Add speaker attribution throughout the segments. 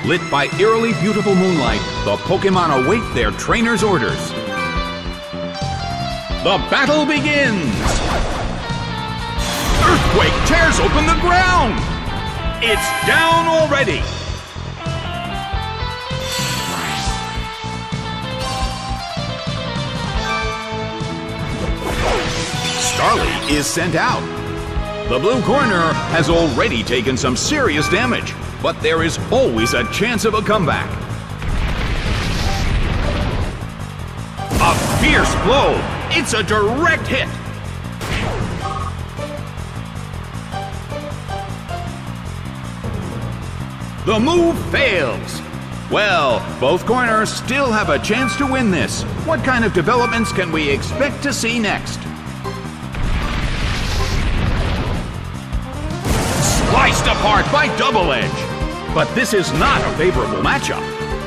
Speaker 1: Lit by eerily beautiful moonlight, the Pokémon await their trainer's orders. The battle begins! Earthquake tears open the ground! It's down already! Starly is sent out. The blue corner has already taken some serious damage, but there is always a chance of a comeback. A fierce blow! It's a direct hit! The move fails! Well, both corners still have a chance to win this. What kind of developments can we expect to see next? Sliced apart by Double Edge! But this is not a favorable matchup.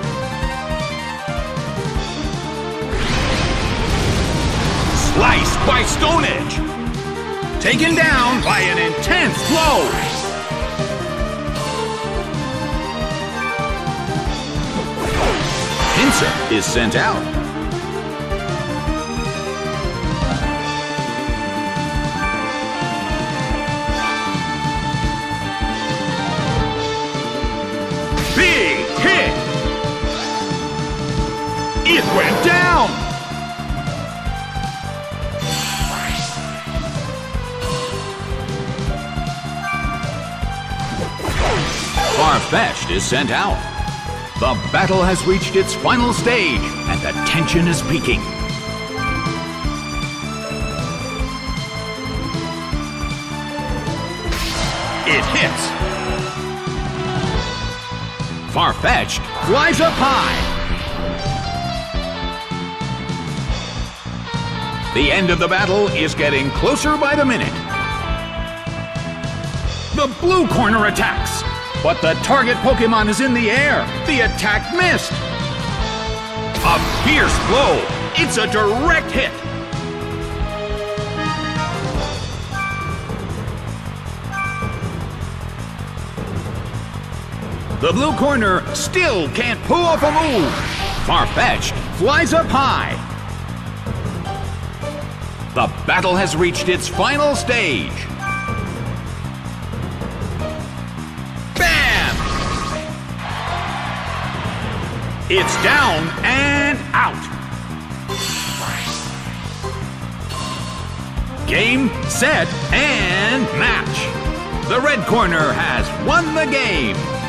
Speaker 1: Sliced by Stone Edge! Taken down by an intense blow! Pinsir is sent out. Big hit! It went down! Farfetch'd is sent out. The battle has reached its final stage, and the tension is peaking. It hits. Farfetch'd flies up high. The end of the battle is getting closer by the minute. The blue corner attacks. But the target Pokémon is in the air. The attack missed. A fierce blow. It's a direct hit. The blue corner still can't pull off a move. Farfetch'd flies up high. The battle has reached its final stage. It's down and out. Game, set, and match. The red corner has won the game.